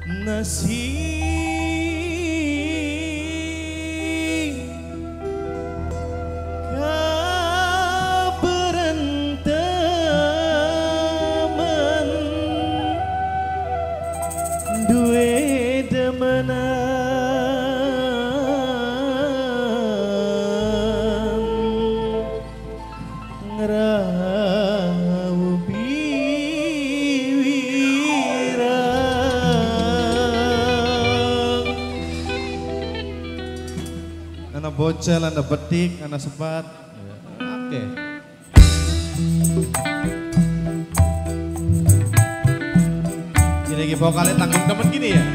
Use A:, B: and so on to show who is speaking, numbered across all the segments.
A: nasi kaberantaman duwe demenan ngerau biwirang anak bocel, anak betik, anak sepat. Oke. Ini lagi vokalnya tanggung temen gini ya.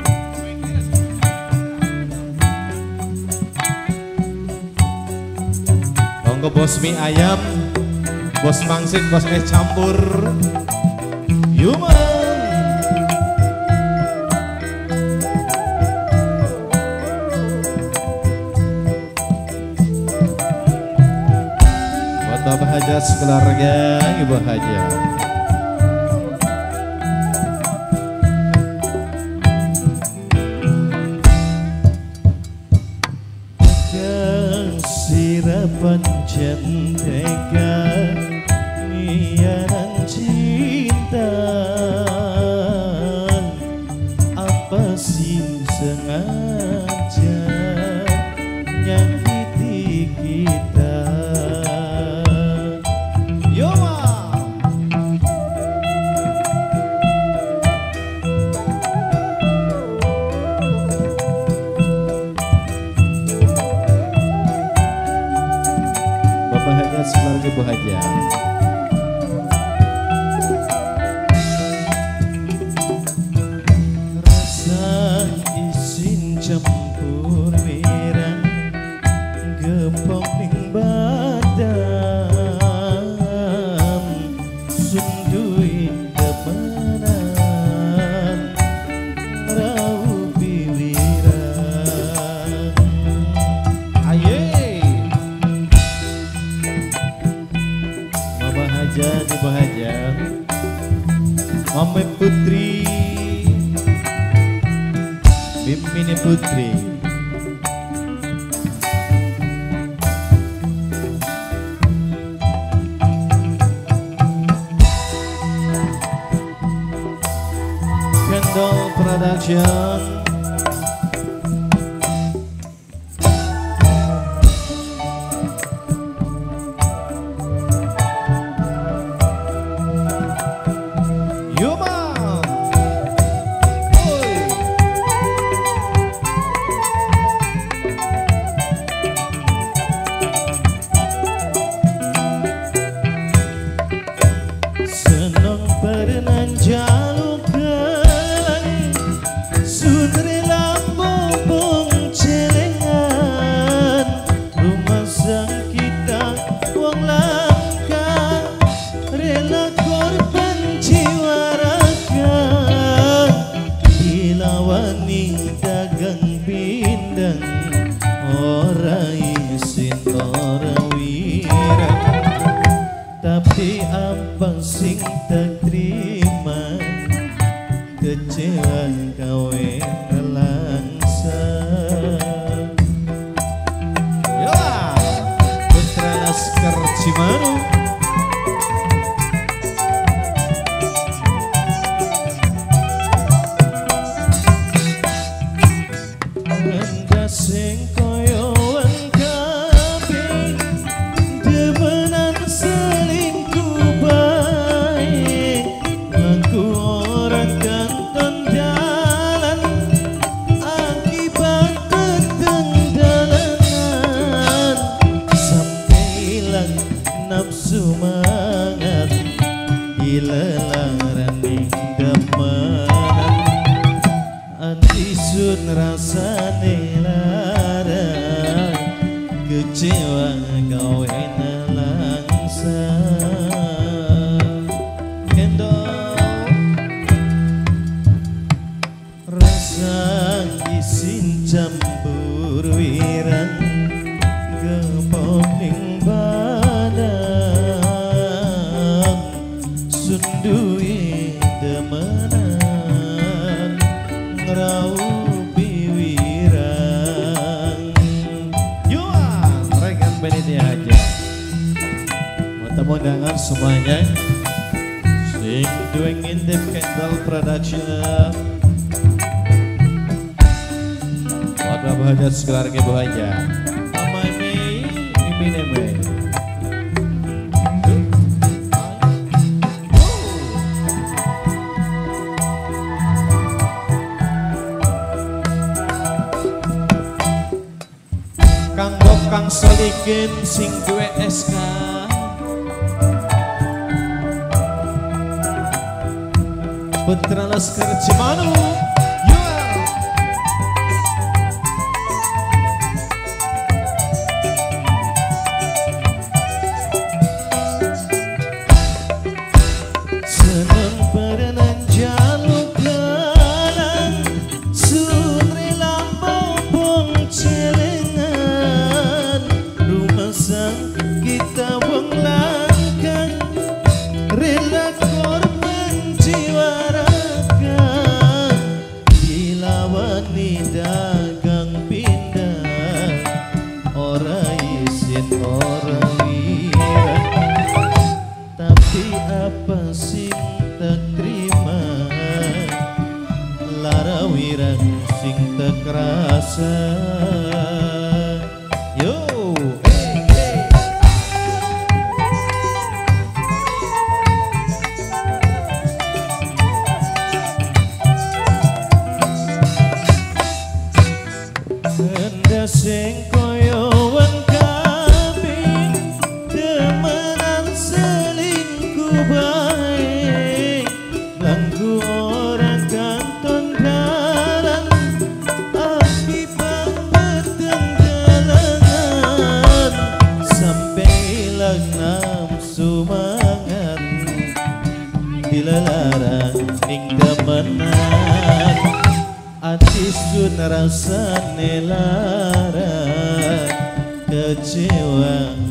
A: Monggo bos mie ayam, bos mangsit, bos es campur. Human. Buat Bapak Haja sekeluarga, Ibu Haja. Sirapan jenteka ngianan cinta apa sih sengaja nyakiti kita yo sekeluarga Bu Haja. Rasa isin campur wirang gepok ning badan sundui demenan rau biwirang aye Haja di Bahaja Mame Putri Bimini Putri Kendall Production tapi apa sing tak terima kecewa gawe nelangsa ya Putra Laskar Cimanuk anda sing koyo semangat dilelaran ning demenan antisun rasane lara kecewa gawe nelangsa Kendall rasa isin campur wirang gepok ning sundui demenan undangan semuanya sing doing Intip Candle Production. Wadah bahagia sekeluarga bahagia. Mama ini neme. Kang Solikin sing duwe SK Putra Laskar Cimanu seneng berenang jaluk galang Sutri Lampau Bong Celengan rumah sang kita wong langkang rela korban jiwa raga dilawani dagang pindah ora isin ora wira tapi apa sing tak terima lara wirang sing tak rasa yo sing koyo wong kabeh temenan selingkuh bae langku orang kanton dalan akibat bertenggelangan sampai hilang nafsu mangan dilarang ning demenan ati sun rasane lara kecewa